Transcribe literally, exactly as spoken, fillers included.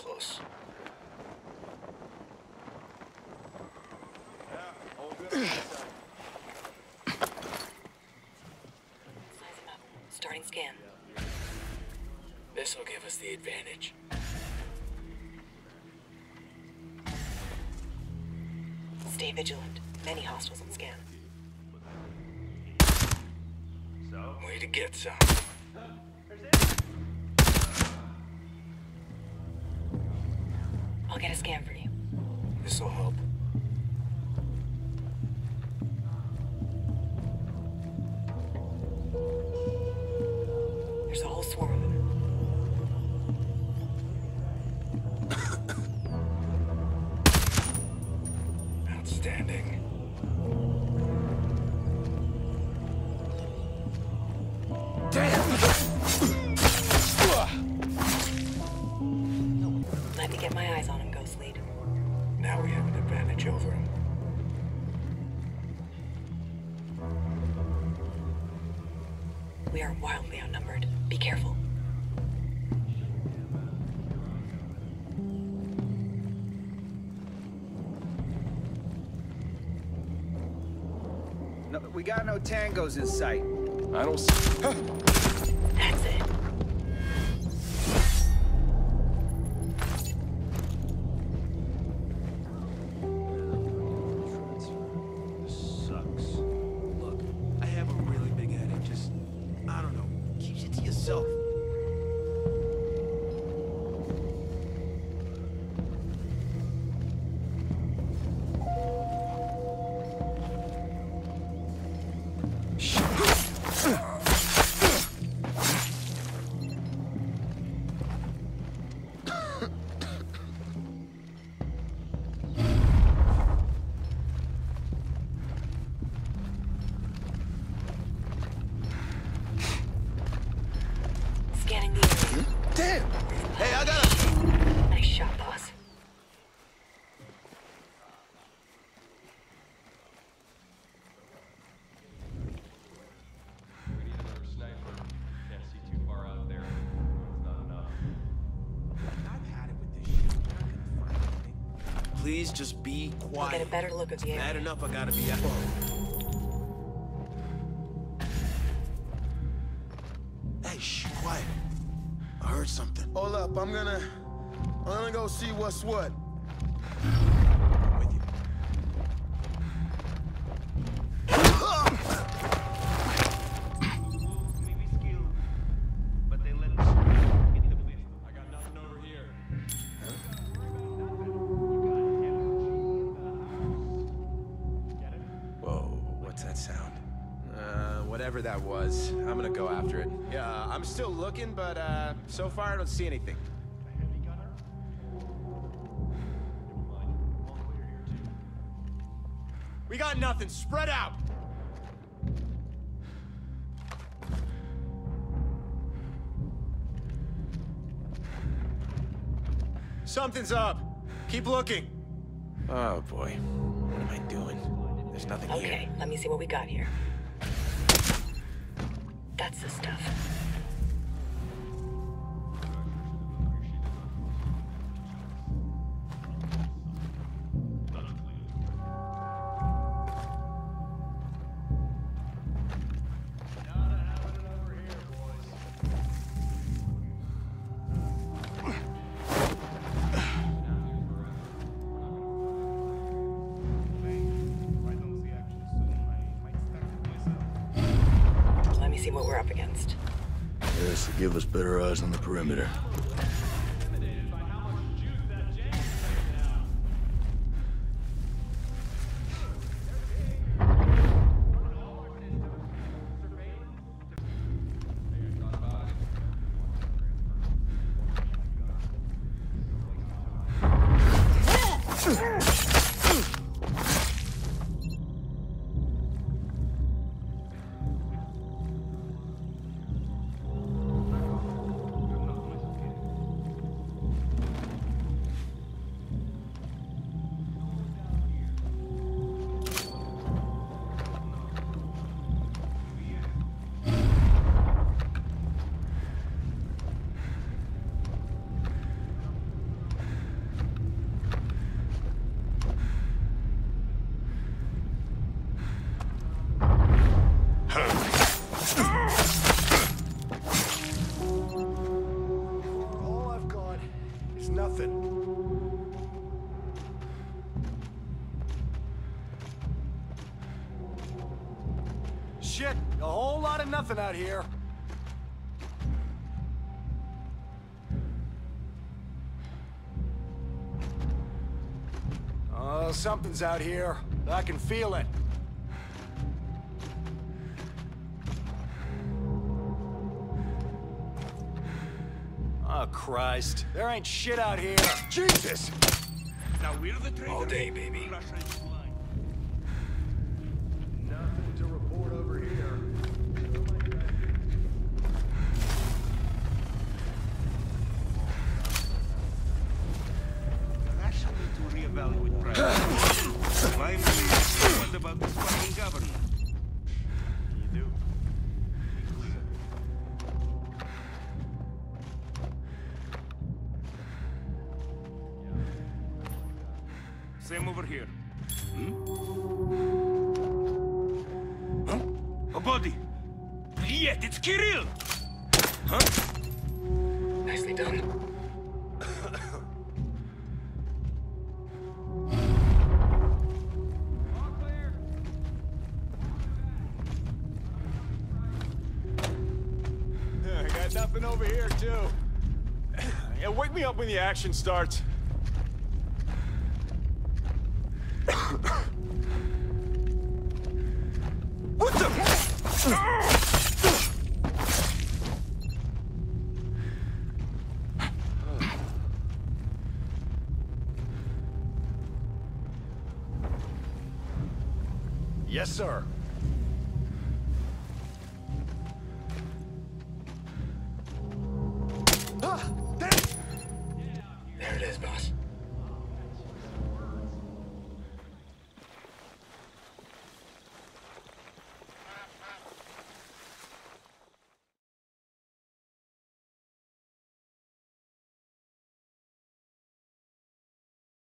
close. Sizing up. Starting scan. This'll give us the advantage. Stay vigilant. Many hostiles on scan. Way to get some. I'll get a scan for you. This'll help. There's a whole swarm of them. Outstanding. Let me get my eyes on him, Ghost Lead. Now we have an advantage over him. We are wildly outnumbered. Be careful. No, we got no tangos in sight. I don't see... That's it. This sucks. Look, I have a really big headache. Just, I don't know, keep it to yourself. Scanning the area. Damn! Hey, I got a... Nice shot, boss. We need another sniper. Can't see too far out there. It's not enough. I've had it with this shit. You're not gonna find anything. Please just be We'll quiet. get a better look at the Bad area. enough I gotta be out. Hey, shh, quiet. I heard something. Hold up, I'm gonna... I'm gonna go see what's what. I'm with you. I got nothing over here. Whoa, what's that sound? Uh, whatever that was, I'm gonna go after it. Yeah, I'm still looking, but uh, so far I don't see anything. We got nothing. Spread out. Something's up. Keep looking. Oh boy, what am I doing? There's nothing here. Okay, let me see what we got here. That's the stuff. Let me see what we're up against. This will give us better eyes on the perimeter. shit. A whole lot of nothing out here. Oh, something's out here. I can feel it. Oh, Christ. There ain't shit out here. Jesus! Now we're the traitors. All day, baby. Russia is blind. Nothing to report over here. Russia needs to reevaluate priorities. Finally, what about this fucking government? You do. Same over here. Hmm? Huh? A body! Yet it's Kirill! Huh? Nicely done. I got nothing over here, too. Yeah, wake me up when the action starts. What the? Yes, sir.